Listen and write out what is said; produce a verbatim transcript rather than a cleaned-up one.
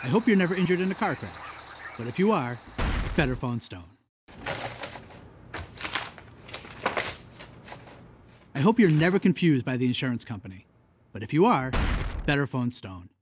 I hope you're never injured in a car crash. But if you are, better phone Stone. I hope you're never confused by the insurance company. But if you are, better phone Stone.